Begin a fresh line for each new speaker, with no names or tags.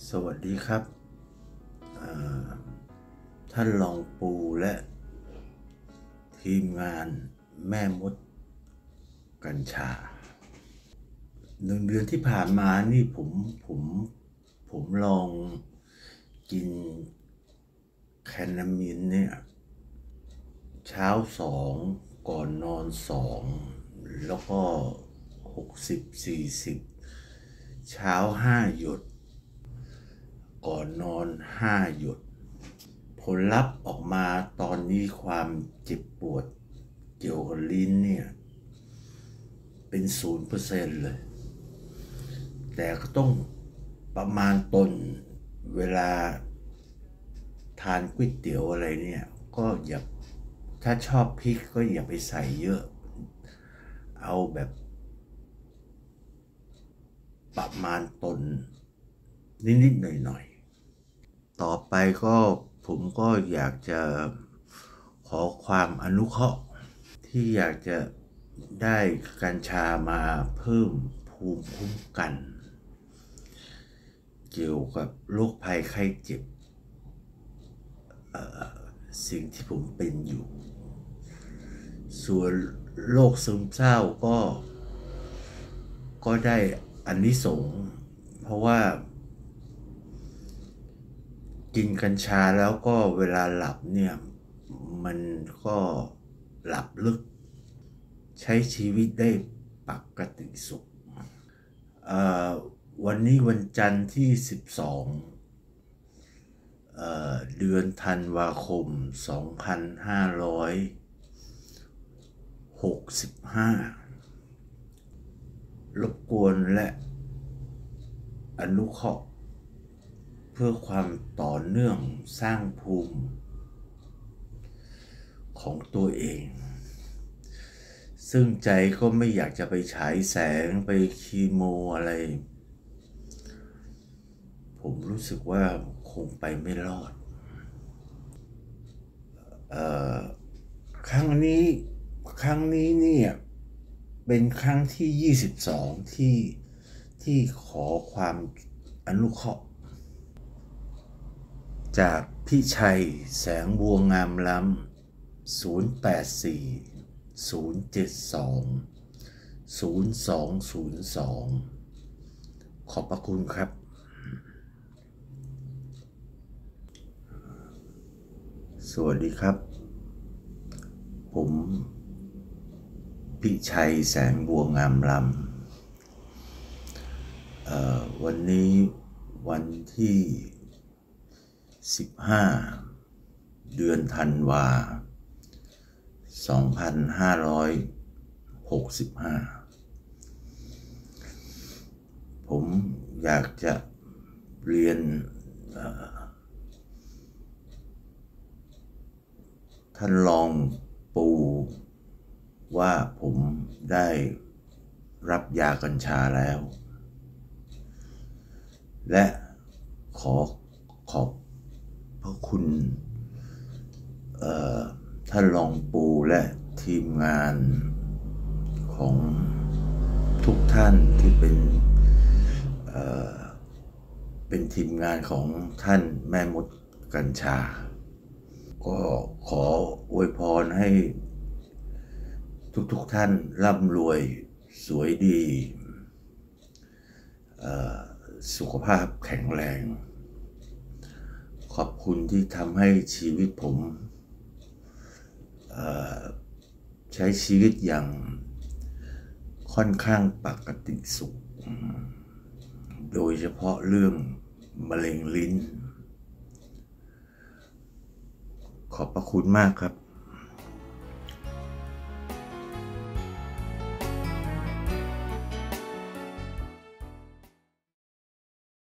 สวัสดีครับท่านรองปูและทีมงานแม่มดกัญชา1 เดือนที่ผ่านมานี่ผมลองกินแคนามินเนี่ยเช้า2ก่อนนอน2แล้วก็60-40เช้า5 หยดก่อนนอน5 หยดผลลัพธ์ออกมาตอนนี้ความเจ็บปวดเกี่ยวกับลิ้นเนี่ยเป็น0%เลยแต่ก็ต้องประมาณตนเวลาทานก๋วยเตี๋ยวอะไรเนี่ยก็อย่าถ้าชอบพริกก็อย่าไปใส่เยอะเอาแบบประมาณตนนิดๆหน่อยๆต่อไปก็ผมก็อยากจะขอความอนุเคราะห์ที่อยากจะได้กัญชามาเพิ่มภูมิคุ้มกันเกี่ยวกับโรคภัยไข้เจ็บสิ่งที่ผมเป็นอยู่ส่วนโรคซึมเศร้าก็ได้อานิสงส์เพราะว่ากินกัญชาแล้วก็เวลาหลับเนี่ยมันก็หลับลึกใช้ชีวิตได้ปกติสุขวันนี้วันจันทร์ที่12เดือนธันวาคม2565รบกวนและอนุเคราะห์เพื่อความต่อเนื่องสร้างภูมิของตัวเองซึ่งใจก็ไม่อยากจะไปฉายแสงไปคีโมอะไรผมรู้สึกว่าคงไปไม่รอดครั้งนี้เนี่ยเป็นครั้งที่22ที่ขอความอนุเคราะห์จากพี่ชัยแสงบัวงามล้ำ084-072-0202ขอบพระคุณครับสวัสดีครับผมพี่ชัยแสงบัวงามล้ำวันนี้วันที่15เดือนธันวา2565ผมอยากจะเรียนท่านรองปูว่าผมได้รับยากัญชาแล้วและขอบพระคุณท่านรองปูและทีมงานของทุกท่านที่เป็นทีมงานของท่านแม่มดกัญชาก็ขออวยพรให้ทุกท่านร่ำรวยสวยดีสุขภาพแข็งแรงขอบคุณที่ทำให้ชีวิตผมใช้ชีวิตอย่างค่อนข้างปกติสุขโดยเฉพาะเรื่องมะเร็งลิ้นขอบพระคุณมากครับ